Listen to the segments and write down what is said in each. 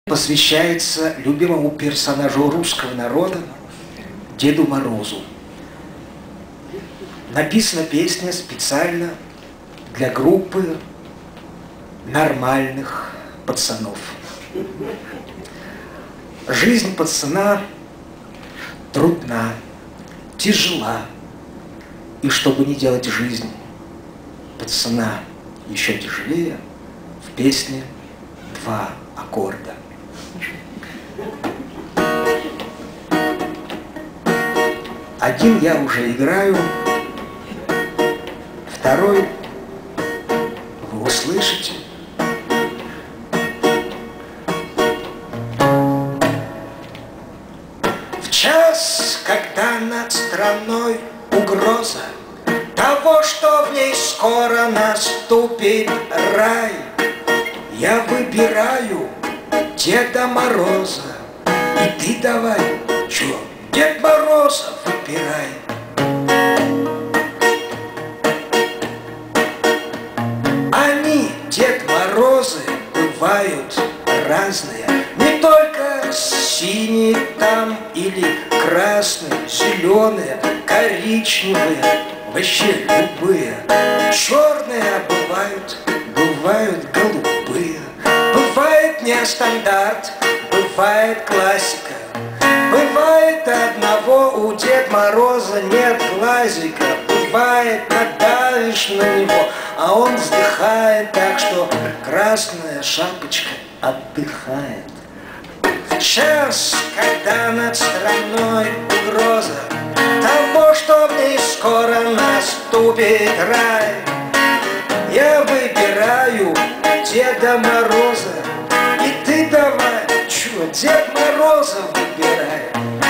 Посвящается любимому персонажу русского народа, Деду Морозу. Написана песня специально для группы нормальных пацанов. Жизнь пацана трудна, тяжела. И чтобы не делать жизнь пацана еще тяжелее, в песне два аккорда. Один я уже играю, второй вы услышите. В час, когда над страной угроза того, что в ней скоро наступит рай, я выбираю Деда Мороза. И ты давай, чё, Дед Мороза выбирай. Они, Дед Морозы, бывают разные. Не только синие там или красные, зеленые, коричневые, вообще любые. Черные бывают голубые. Бывает нестандарт, бывает классика. Бывает одного у Деда Мороза нет глазика. Бывает надавишь на него, а он вздыхает так, что красная шапочка отдыхает. В час, когда над страной угроза того, что в ней скоро наступит рай, я выбираю Деда Мороза. И ты давай, чё, Дед Мороза выбирай.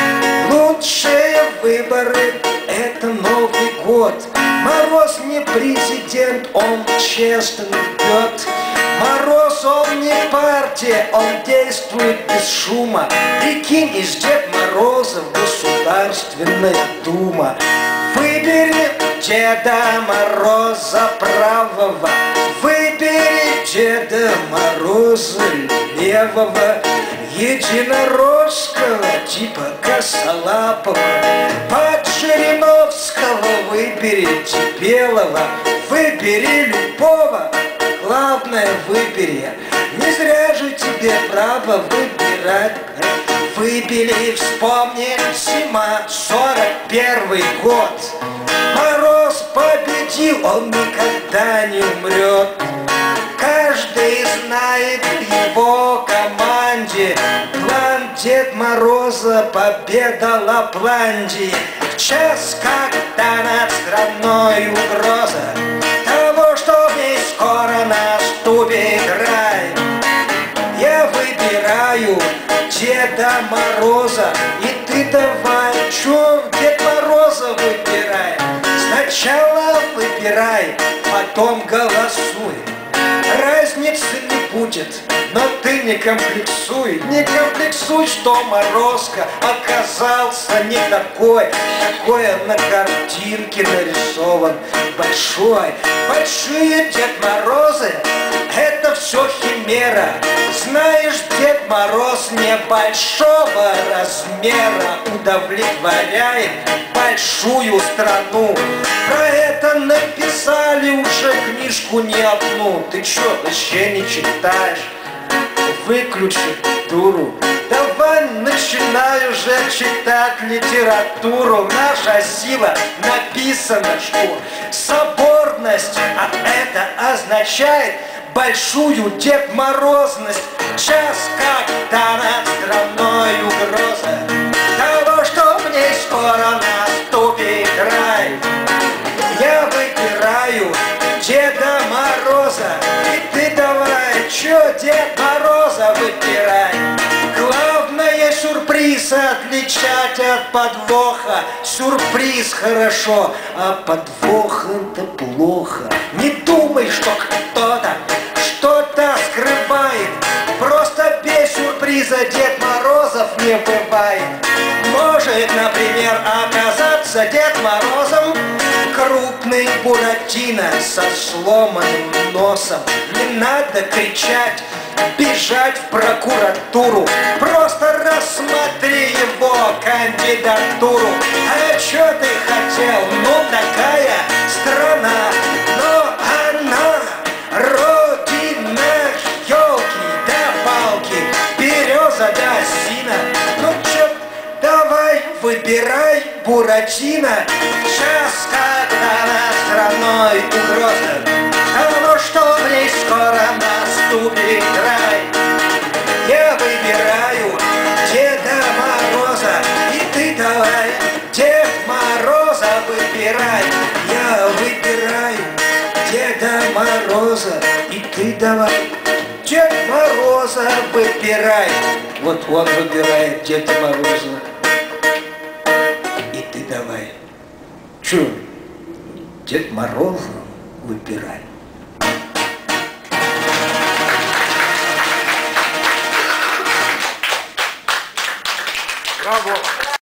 Лучшие выборы — это Новый год. Мороз не президент, он честно пьет. Мороз, он не партия, он действует без шума. Прикинь, из Деда Мороза Государственная Дума. Выбери Деда Мороза правого, выбери Деда Мороза левого, единоросского типа косолапого. Под Жириновского выберите белого, выбери любого, главное выбери. Не зря же тебе право выбирать. Выбери, вспомни, зима, 41-й год. Мороз победил, он никогда не умрет. Каждый знает в его команде план Деда Мороза, победа Лапландии. В час, когда над страной угроза того, что в ней скоро наступит рай, я выбираю Деда Мороза. И ты давай, чё, Дед Мороза выбирай. Сначала выбирай, потом голосуй. Разницы не будет, но ты не комплексуй. Не комплексуй, что Морозко оказался не такой, какой он на картинке нарисован. Большой, большие Дед Морозы — это все химера. Знаешь, Дед Мороз небольшого размера удовлетворяет большую страну. Про это написали уже книжку не одну. Ты чё, вообще не читаешь? Выключи дуру. Давай начинай уже читать литературу. Наша сила написано, что соборность, а это означает большую Дед Морозность. Час, когда над страной угроза того, что в ней скоро наступит рай, я выбираю Деда Мороза. И ты давай, чё, Дед Мороза выбирай. Главное сюрприз отличать от подвоха. Сюрприз хорошо, а подвох это плохо. Не думай, что кто-то что-то скрывает. Просто без сюрприза Дед Морозов не бывает. Может, например, оказаться Дед Морозом крупным Бедный Буратино со сломанным носом. Не надо кричать, бежать в прокуратуру. Просто рассмотри его кандидатуру. А чё ты хотел? Ну такая страна. Но она родина, ёлки да палки, береза да осина. Ну чё, давай выбирай, Буратино. Сейчас, когда над страной угроза, потому что в ней скоро наступит рай. Я выбираю Деда Мороза, и ты давай Дед Мороза выбирай. Я выбираю Деда Мороза, и ты давай Дед Мороза выбирай. Вот он выбирает Деда Мороза, и ты давай. Чё? Дед Мороза выбирай. Браво!